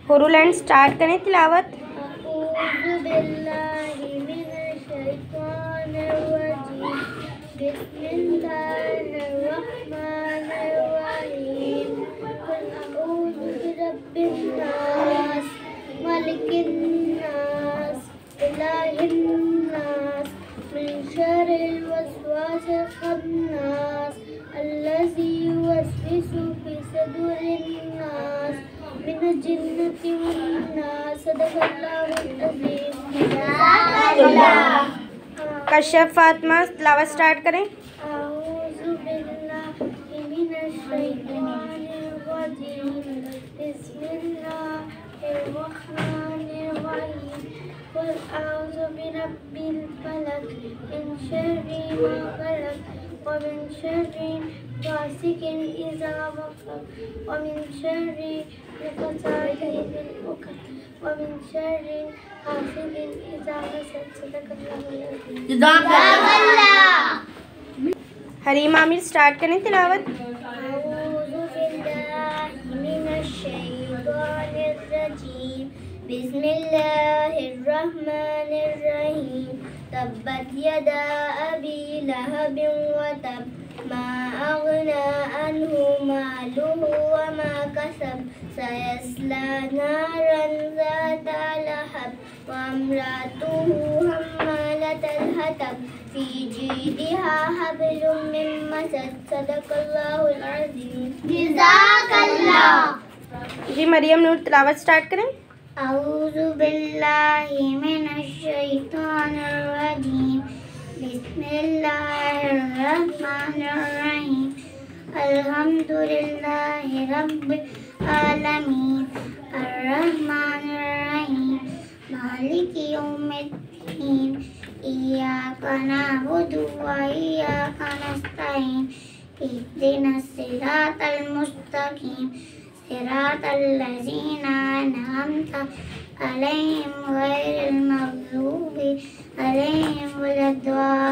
हुरूल and start करें तिलावत। अऊज़ु बिल्लाहि मिनश्शैतानिर्रजीम। बिस्मिल्लाहिर्रहमानिर्रहीम। कुल अऊज़ु बिरब्बिन नास, मलिकिन नास, इलाहिन नास, मिन शर्रिल वसवासिल खन्नास, अल्लज़ी युवस्विसु फी सुदूरिन नास, मिनल जिन्नति वन नास। सदक़ल्लाहुल अज़ीम। कश्यप फातिमा तिलावत स्टार्ट करें। अऊज़ु बिल्लाहि मिनश्शैतानिर्रजीम। बिस्मिल्लाहिर्रहमानिर्रहीम। कुल अऊज़ु बिरब्बिल फलक, मिन शर्रि मा खलक़, व मिन शर्रि गासिकिन इज़ा वक़ब, व मिन शर्रि नफ़्फ़ासाति फिल उक़द, व मिन शर्रि हासिदिन इज़ा हसद। सदक़ल्लाहुल अज़ीम। हरीम आमिर स्टार्ट करें तिलावत। अऊज़ु बिल्लाहि मिनश्शैतानिर्रजीम। बिस्मिल्लाहिर्रहमानिर्रहीम। तब्बत यदा अबी लहबिन व तब, मा अग़ना अन्हु मालुहु व मा कसब, सयस्ला नारन ज़ाता लहब, व इम्रअतुहु हम्मालतल हतब, फी जीदिहा हब्लुम मिन मसद। सदक़ल्लाहुल अज़ीम। जज़ाकल्लाह। जी मरियम नूर तिलावत स्टार्ट करें। अऊज़ु बिल्लाहि मिनश्शैतानिर्रजीम। बिस्मिल्लाहिर्रहमानिर्रहीम। अल्हम्दुलिल्लाहि रब्बिल आलमीन, अर्रहमानिर्रहीम, मालिकि यौमिद्दीन, इय्याका नअबुदु व इय्याका नस्तईन, इहदिनस सिरातल मुस्तकीम, सिरातल लज़ीना अनअमता अलैहिम गैरिल मग़ज़ूबि अलैहिम वलद्दालिन।